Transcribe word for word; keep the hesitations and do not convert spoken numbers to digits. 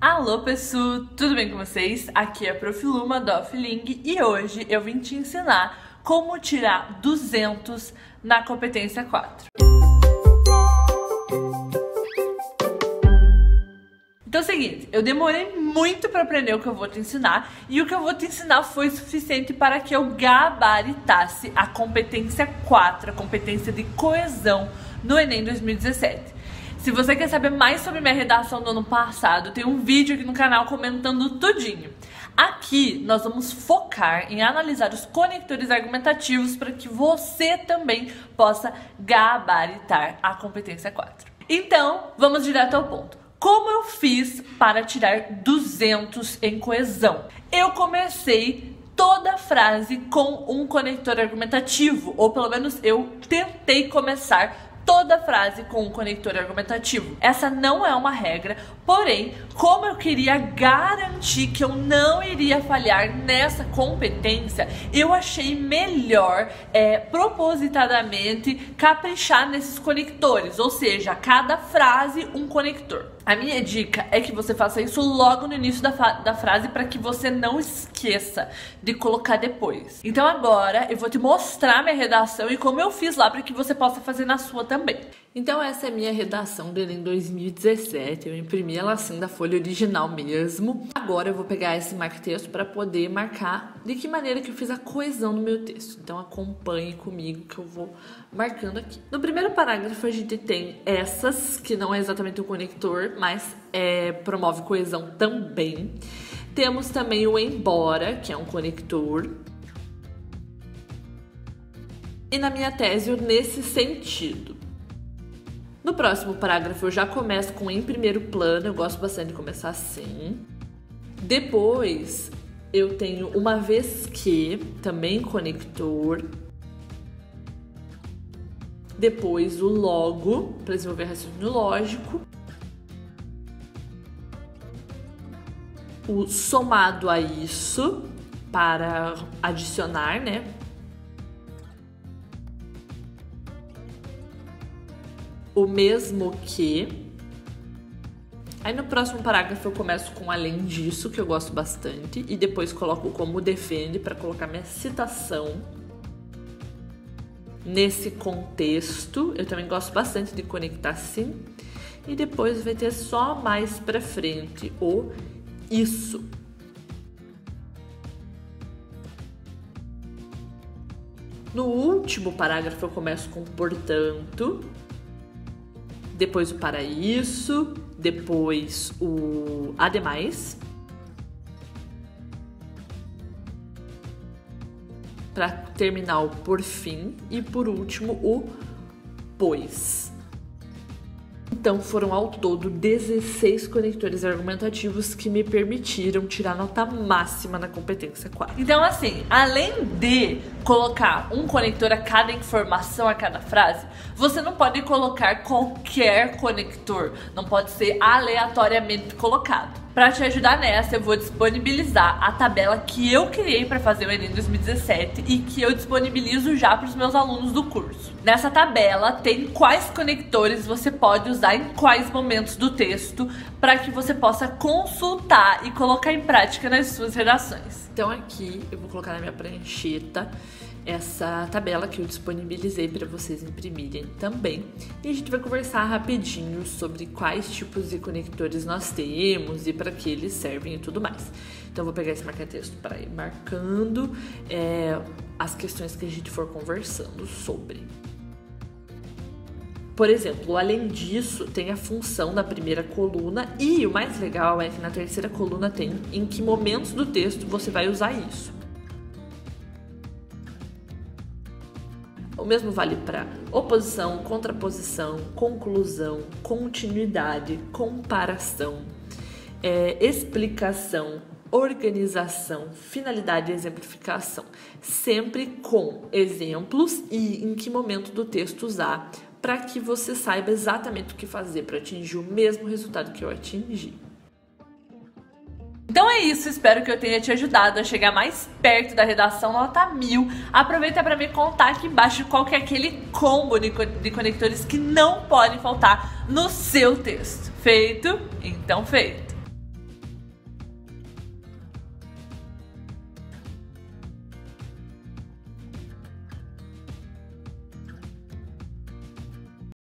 Alô pessoal, tudo bem com vocês? Aqui é a Prof Luma do Offling e hoje eu vim te ensinar como tirar duzentos na competência quatro. Então é o seguinte, eu demorei muito para aprender o que eu vou te ensinar e o que eu vou te ensinar foi suficiente para que eu gabaritasse a competência quatro, a competência de coesão no Enem dois mil e dezessete. Se você quer saber mais sobre minha redação do ano passado, tem um vídeo aqui no canal comentando tudinho. Aqui nós vamos focar em analisar os conectores argumentativos para que você também possa gabaritar a competência quatro. Então, vamos direto ao ponto. Como eu fiz para tirar duzentos em coesão? Eu comecei toda a frase com um conector argumentativo, ou pelo menos eu tentei começar toda a frase com um conector argumentativo. Essa não é uma regra, porém, como eu queria garantir que eu não iria falhar nessa competência, eu achei melhor é, propositadamente caprichar nesses conectores, ou seja, cada frase um conector. A minha dica é que você faça isso logo no início da, da frase para que você não esqueça de colocar depois. Então agora eu vou te mostrar minha redação e como eu fiz lá para que você possa fazer na sua também. Então essa é a minha redação do Enem dois mil e dezessete, eu imprimi ela assim da folha original mesmo. Agora eu vou pegar esse marca-texto para poder marcar de que maneira que eu fiz a coesão no meu texto. Então acompanhe comigo que eu vou marcando aqui. No primeiro parágrafo a gente tem essas, que não é exatamente o conector, mas é, promove coesão também. Temos também o embora, que é um conector. E na minha tese, o nesse sentido. No próximo parágrafo eu já começo com em primeiro plano, eu gosto bastante de começar assim. Depois eu tenho uma vez que, também conector. Depois o logo, para desenvolver raciocínio lógico. O somado a isso, para adicionar, né? O mesmo que. Aí no próximo parágrafo eu começo com além disso, que eu gosto bastante, e depois coloco como defende para colocar minha citação nesse contexto. Eu também gosto bastante de conectar assim. E depois vai ter só mais pra frente o isso. No último parágrafo eu começo com portanto. Depois o para isso, depois o ademais, para terminar o por fim e por último o pois. Então foram ao todo dezesseis conectores argumentativos que me permitiram tirar nota máxima na competência quatro. Então assim, além de colocar um conector a cada informação, a cada frase, você não pode colocar qualquer conector, não pode ser aleatoriamente colocado. Para te ajudar nessa, eu vou disponibilizar a tabela que eu criei para fazer o Enem dois mil e dezessete e que eu disponibilizo já para os meus alunos do curso. Nessa tabela tem quais conectores você pode usar em quais momentos do texto para que você possa consultar e colocar em prática nas suas redações. Então aqui eu vou colocar na minha prancheta essa tabela que eu disponibilizei para vocês imprimirem também. E a gente vai conversar rapidinho sobre quais tipos de conectores nós temos e para que eles servem e tudo mais. Então eu vou pegar esse marca-texto para ir marcando é, as questões que a gente for conversando sobre. Por exemplo, além disso, tem a função da primeira coluna e o mais legal é que na terceira coluna tem em que momentos do texto você vai usar isso. O mesmo vale para oposição, contraposição, conclusão, continuidade, comparação, é, explicação, organização, finalidade e exemplificação. Sempre com exemplos e em que momento do texto usar, para que você saiba exatamente o que fazer para atingir o mesmo resultado que eu atingi. Então é isso, espero que eu tenha te ajudado a chegar mais perto da redação nota mil. Aproveita para me contar aqui embaixo qual que é aquele combo de conectores que não podem faltar no seu texto. Feito? Então feito!